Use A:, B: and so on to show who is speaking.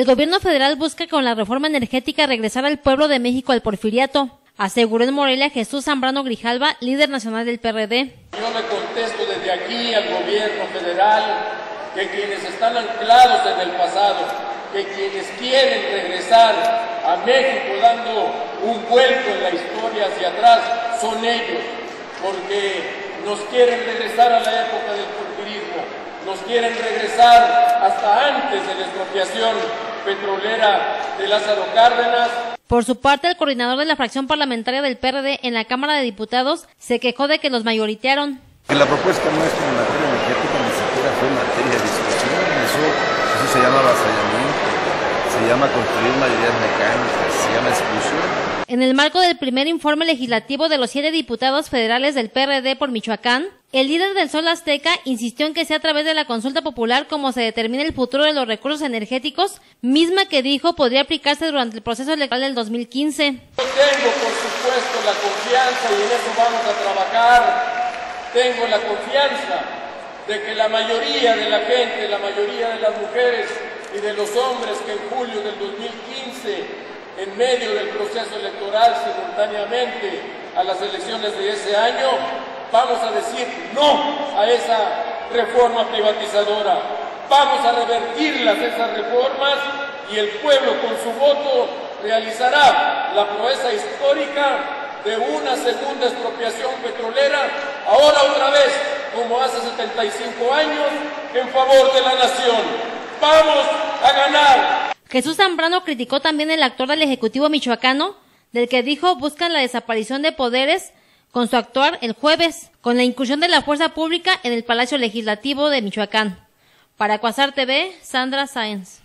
A: El gobierno federal busca con la reforma energética regresar al pueblo de México al porfiriato, aseguró en Morelia Jesús Zambrano Grijalva, líder nacional del PRD.
B: Yo le contesto desde aquí al gobierno federal que quienes están anclados en el pasado, que quienes quieren regresar a México dando un vuelco en la historia hacia atrás son ellos, porque nos quieren regresar a la época del porfirismo, nos quieren regresar hasta antes de la expropiación petrolera de Lázaro Cárdenas.
A: Por su parte, el coordinador de la fracción parlamentaria del PRD en la Cámara de Diputados se quejó de que los mayoritearon.
C: Que la propuesta nuestra en materia energética ni siquiera fue materia de discusión, eso se llama avasallamiento, se llama construir mayorías mecánicas, se llama exclusión.
A: En el marco del primer informe legislativo de los 7 diputados federales del PRD por Michoacán, el líder del Sol Azteca insistió en que sea a través de la consulta popular como se determine el futuro de los recursos energéticos, misma que dijo podría aplicarse durante el proceso electoral del 2015.
B: Yo tengo, por supuesto, la confianza, y en eso vamos a trabajar, tengo la confianza de que la mayoría de la gente, la mayoría de las mujeres y de los hombres que en julio del 2015, en medio del proceso electoral simultáneamente a las elecciones de ese año, vamos a decir no a esa reforma privatizadora. Vamos a revertirlas, esas reformas, y el pueblo con su voto realizará la proeza histórica de una segunda expropiación petrolera, ahora otra vez, como hace 75 años, en favor de la nación. ¡Vamos a ganar!
A: Jesús Zambrano criticó también el actuar del Ejecutivo michoacano, del que dijo buscan la desaparición de poderes con su actuar el jueves, con la incursión de la fuerza pública en el Palacio Legislativo de Michoacán. Para Cuasar TV, Sandra Sáenz.